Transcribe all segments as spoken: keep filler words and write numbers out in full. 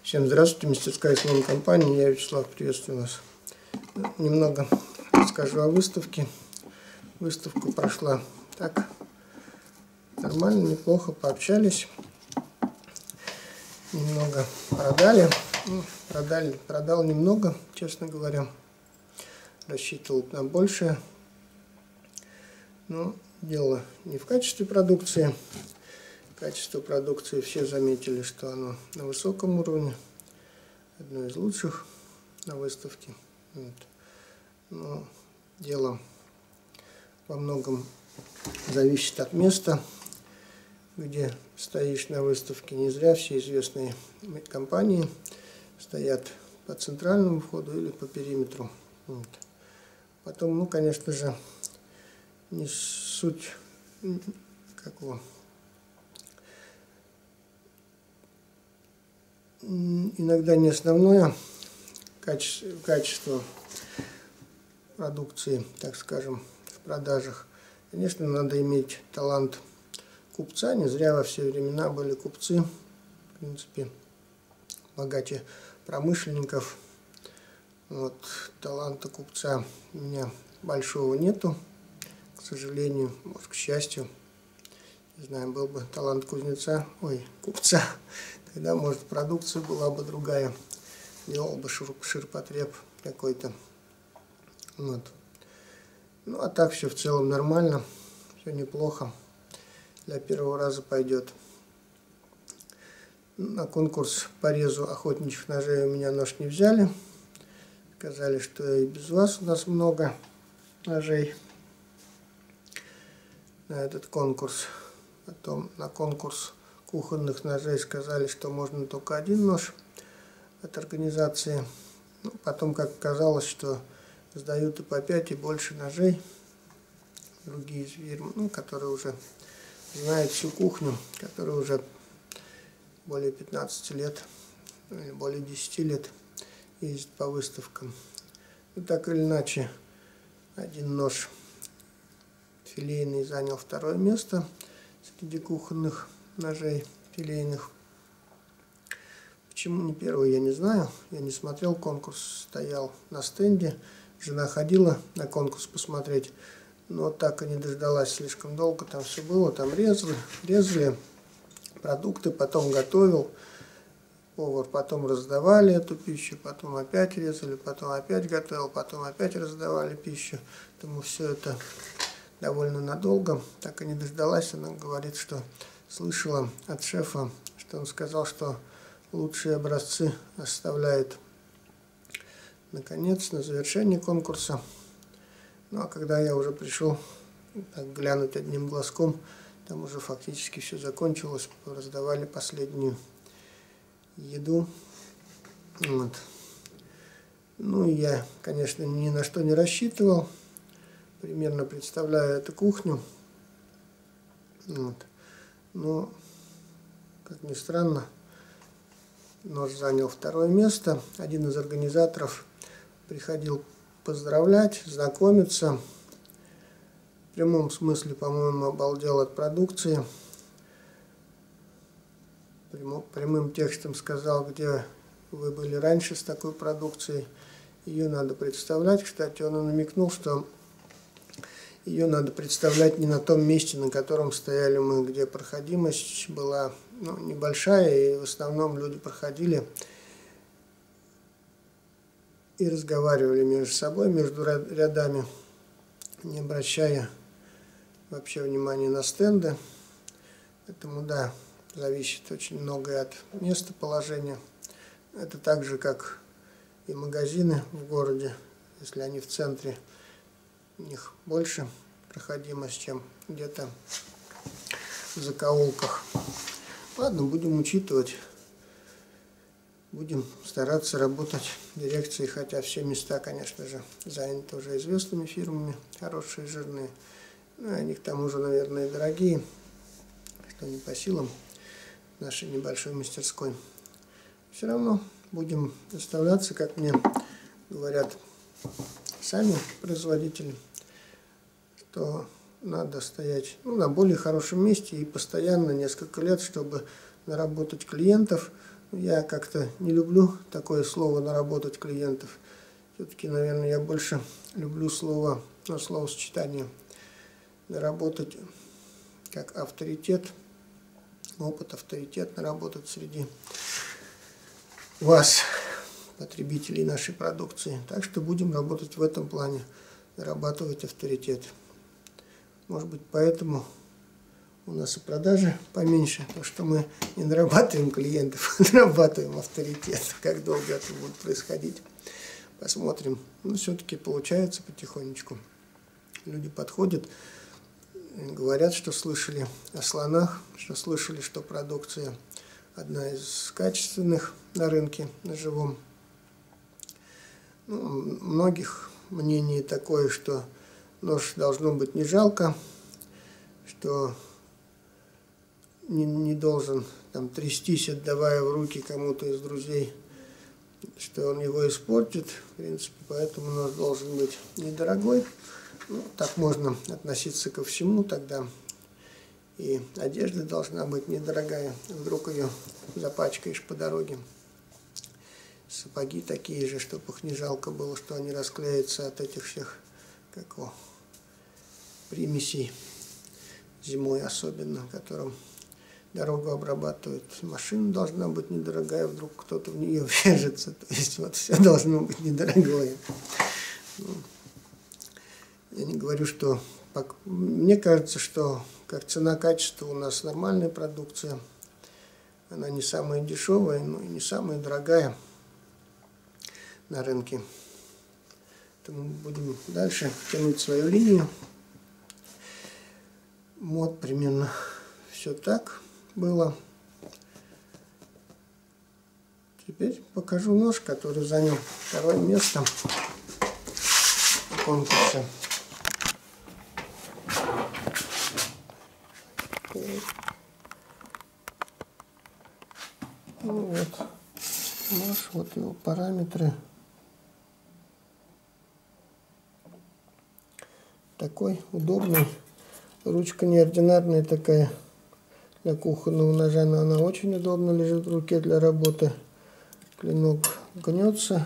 Всем здравствуйте, мастерская СММ компании, я Вячеслав, приветствую вас. Немного расскажу о выставке. Выставка прошла так, нормально, неплохо, пообщались. Немного продали, ну, продали, продал немного, честно говоря. Рассчитывал на большее. Но дело не в качестве продукции. Качество продукции все заметили, что оно на высоком уровне. Одно из лучших на выставке. Вот. Но дело во многом зависит от места, где стоишь на выставке. Не зря все известные компании стоят по центральному входу или по периметру. Вот. Потом, ну, конечно же, не суть какого. Иногда не основное качество, качество продукции, так скажем, в продажах. Конечно, надо иметь талант купца. Не зря во все времена были купцы, в принципе, богаче промышленников. Вот, таланта купца у меня большого нету, к сожалению, может, к счастью. Не знаю, был бы талант кузнеца, ой, купца, тогда, может, продукция была бы другая, делал бы ширпотреб какой-то. Вот. Ну, а так все в целом нормально, все неплохо, для первого раза пойдет. На конкурс по резу охотничьих ножей у меня нож не взяли, сказали, что и без вас у нас много ножей на этот конкурс. Потом на конкурс кухонных ножей сказали, что можно только один нож от организации. Ну, потом, как оказалось, что сдают и по пять, и больше ножей. Другие фирмы, ну, которые уже знают всю кухню, которые уже более пятнадцати лет, или более десяти лет ездят по выставкам. Ну, так или иначе, один нож филейный занял второе место среди кухонных ножей филейных. Почему не первый, я не знаю. Я не смотрел конкурс, стоял на стенде. Жена ходила на конкурс посмотреть, но так и не дождалась слишком долго. Там все было, там резали, резали продукты, потом готовил повар, потом раздавали эту пищу, потом опять резали, потом опять готовил, потом опять раздавали пищу. Поэтому все это довольно надолго. Так и не дождалась. Она говорит, что слышала от шефа, что он сказал, что лучшие образцы оставляет наконец, на завершение конкурса. Ну а когда я уже пришел так глянуть одним глазком, там уже фактически все закончилось, раздавали последнюю еду. Вот. Ну и я, конечно, ни на что не рассчитывал. Примерно представляю эту кухню. Вот. Но, как ни странно, нож занял второе место. Один из организаторов приходил поздравлять, знакомиться. В прямом смысле, по-моему, обалдел от продукции. Прямым текстом сказал, где вы были раньше с такой продукцией. Ее надо представлять. Кстати, он намекнул, что ее надо представлять не на том месте, на котором стояли мы, где проходимость была, ну, небольшая, и в основном люди проходили и разговаривали между собой, между рядами, не обращая вообще внимания на стенды. Поэтому, да, зависит очень многое от местоположения. Это так же, как и магазины в городе, если они в центре, у них больше проходимость, чем где-то в закоулках. Ладно, будем учитывать, будем стараться работать в дирекции, хотя все места, конечно же, заняты уже известными фирмами, хорошие, жирные. Ну, они к тому же, наверное, и дорогие, что не по силам нашей небольшой мастерской. Все равно будем выставляться, как мне говорят сами производители, что надо стоять, ну, на более хорошем месте и постоянно несколько лет, чтобы наработать клиентов, Я как-то не люблю такое слово «наработать клиентов». Все-таки, наверное, я больше люблю слово, ну, словосочетание «наработать» как авторитет, опыт, авторитет наработать среди вас, потребителей нашей продукции. Так что будем работать в этом плане, нарабатывать авторитет. Может быть, поэтому у нас и продажи поменьше, потому что мы не нарабатываем клиентов, а нарабатываем авторитет. Как долго это будет происходить, посмотрим. Но все-таки получается потихонечку. Люди подходят, говорят, что слышали о слонах, что слышали, что продукция одна из качественных на рынке, на живом. Ну, многих мнений такое, что нож должно быть не жалко, что не, не должен там трястись, отдавая в руки кому-то из друзей, что он его испортит. В принципе, поэтому нож должен быть недорогой. Ну, так можно относиться ко всему тогда. И одежда должна быть недорогая, вдруг ее запачкаешь по дороге. Сапоги такие же, чтобы их не жалко было, что они расклеятся от этих всех, как о, примесей, зимой особенно, которым дорогу обрабатывают. Машина должна быть недорогая, вдруг кто-то в нее врежется. То есть вот все должно быть недорогое. Ну, я не говорю, что... Мне кажется, что как цена-качество у нас нормальная продукция. Она не самая дешевая, но и не самая дорогая на рынке. Поэтому будем дальше тянуть свою линию. Вот примерно все так было. Теперь покажу нож, который занял второе место в конкурсе. Ну вот нож, вот его параметры. Такой удобный. Ручка неординарная такая для кухонного ножа, но она очень удобно лежит в руке для работы. Клинок гнется.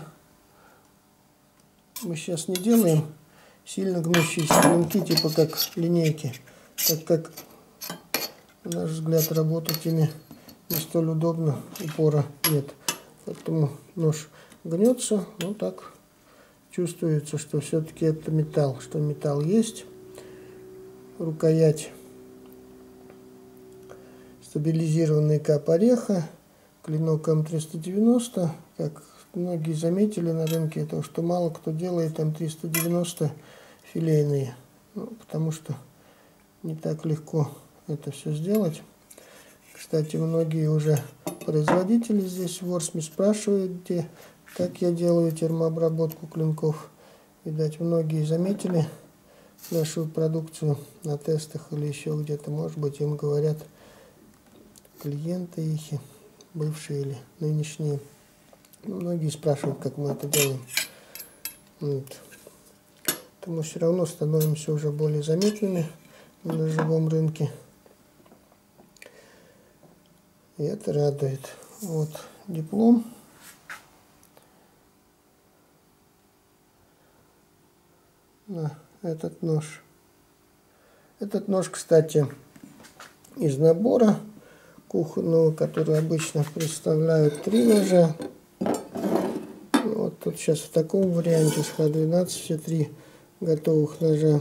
Мы сейчас не делаем сильно гнущиеся клинки, типа как линейки, так как, на наш взгляд, работать ими не столь удобно, упора нет. Поэтому нож гнется, ну так чувствуется, что все-таки это металл, что металл есть. Рукоять стабилизированный кап ореха, клинок эм триста девяносто, как многие заметили на рынке, то что мало кто делает эм триста девяносто филейные, ну, потому что не так легко это все сделать. Кстати, многие уже производители здесь в Ворсме спрашивают, где, как я делаю термообработку клинков. Видать, многие заметили нашу продукцию на тестах или еще где-то, может быть, им говорят клиенты их, бывшие или нынешние. Многие спрашивают, как мы это делаем. Вот. Мы все равно становимся уже более заметными на живом рынке. И это радует. Вот диплом. На этот нож. Этот нож, кстати, из набора кухонного, который обычно представляют три ножа. Вот тут сейчас в таком варианте с ха двенадцать все три готовых ножа.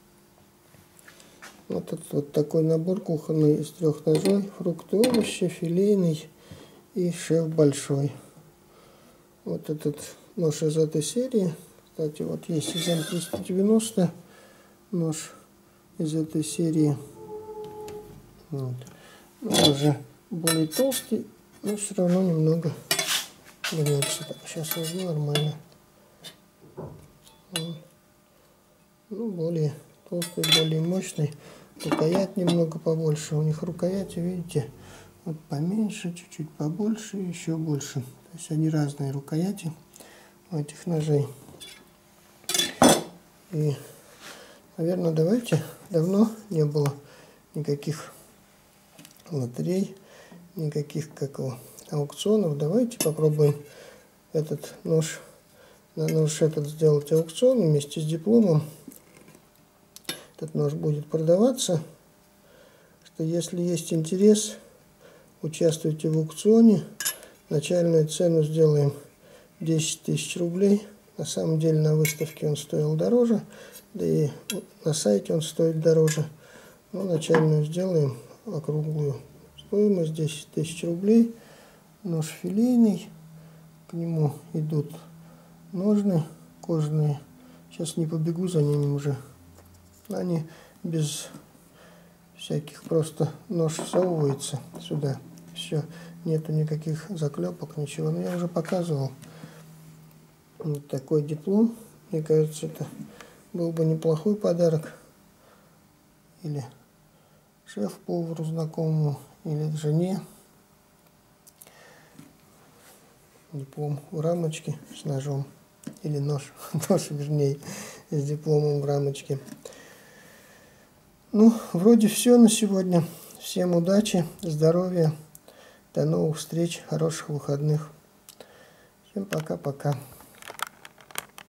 Вот этот вот такой набор кухонный из трех ножей: фрукты, овощи, филейный и шеф большой. Вот этот нож из этой серии. Кстати, вот есть из эм триста девяносто нож из этой серии. Вот. Он уже более толстый, но все равно немного гнется. Так, сейчас возьму нормально. Вот. Ну, более толстый, более мощный. Рукоять немного побольше. У них рукояти, видите, вот поменьше, чуть-чуть побольше, еще больше. То есть они разные рукояти у этих ножей. И, наверное, давайте, давно не было никаких лотерей, никаких как его, аукционов. Давайте попробуем этот нож, на нож этот сделать аукцион вместе с дипломом. Этот нож будет продаваться. Что если есть интерес, участвуйте в аукционе. Начальную цену сделаем десять тысяч рублей. На самом деле на выставке он стоил дороже, да и на сайте он стоит дороже. Но начальную сделаем округлую стоимость десять тысяч рублей. Нож филейный, к нему идут ножны кожаные. Сейчас не побегу за ними уже. Они без всяких, просто нож всовывается сюда. Все, нету никаких заклепок, ничего. Но я уже показывал. Вот такой диплом. Мне кажется, это был бы неплохой подарок. Или шеф-повару знакомому, или жене. Диплом в рамочке с ножом. Или нож, нож вернее, с дипломом в рамочке. Ну, вроде все на сегодня. Всем удачи, здоровья. До новых встреч, хороших выходных. Всем пока-пока.